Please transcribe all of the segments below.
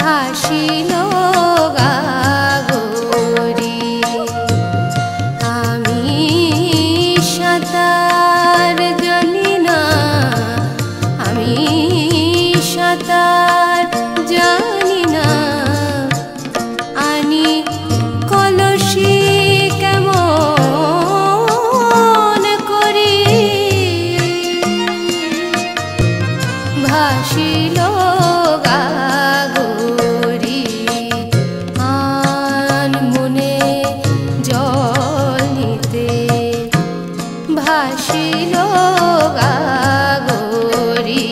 ভাসিল গাগরি। আমি সাঁতার জানি না, আমি সাঁতার জানি না, আনি কলসি কেমন করি। ভাসিল গাগরি আন মনে জল নিতে। ভাসিল গাগরি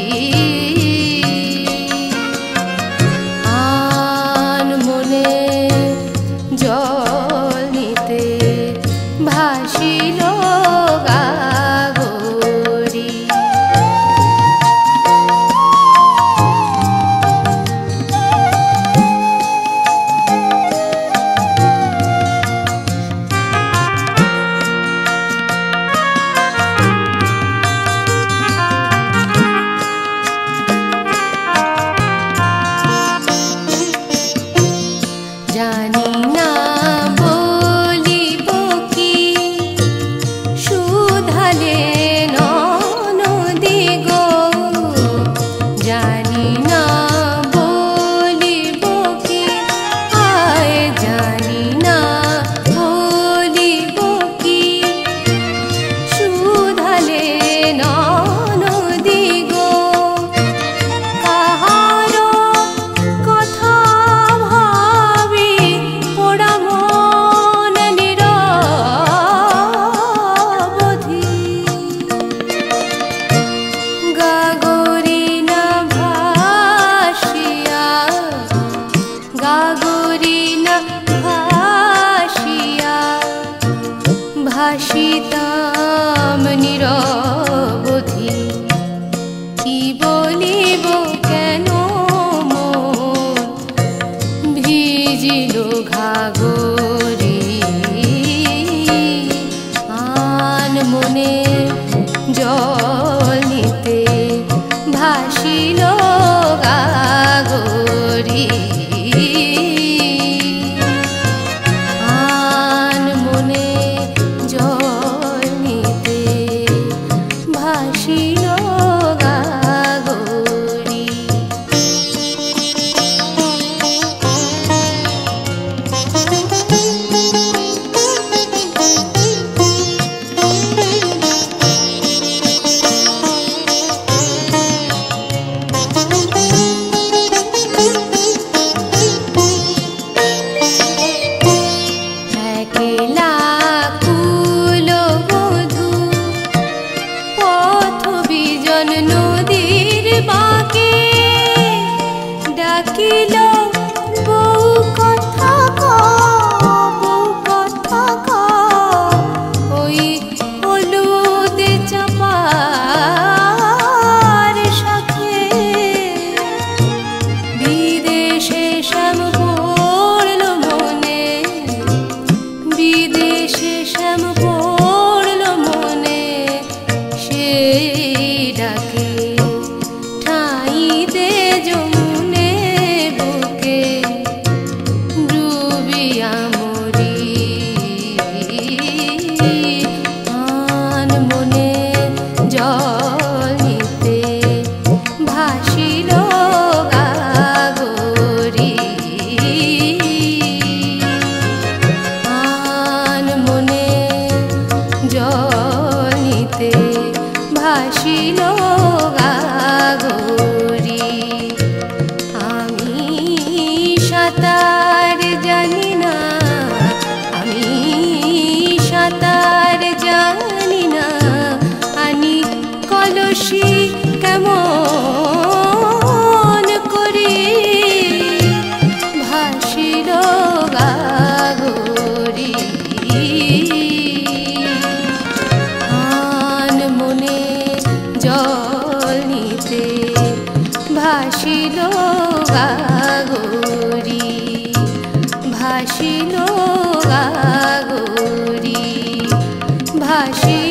আন মনে জল নিতে। ভাসিল গাগরি। জানি না বলিব কি শুধালে নদী গো। জানি না বলিব কি, আয় জানি না বলিব কি শুধালে নদী গো। কাহারো কথা ভাবি পোড়া মন নিরবধি। গাগরি না ভাসিয়া, গাগরি না ভাসিয়া ভাসিতাম নিরবধি। কি বলিব কেন মন ভিজিল ঘাগরি। আন মনে জল নিতে। ভাসিল গাগরি আন মনে জল নিতে। ভাসিল গাগরি। একলা কুল বধূ পথ বিজন নদীর বাঁকে। ডাকিল বউ কথা কও, বউ কথা কও, ওই হলুদ চাপার শাকে। বিদেশে শ্যাম পড়ল মনে, বিদেশে শ্যাম পড়ল মনে। সেই ডাকে ঠাঁই দে যমুনে বুকে। ডুবিয়া মরি আন মনে জল নিতে। ভাসিল গাগরি আন মনে জল নিতে। ভাসিল গাগরি। আমি সাঁতার জানি না, আমি সাঁতার জানি না, আনি কলসি কেমন করি। ভাসিল গাগরি আন মনে জল নিতে। ভাসিল গাগরি ভাসিল গাগরি ভাসিল।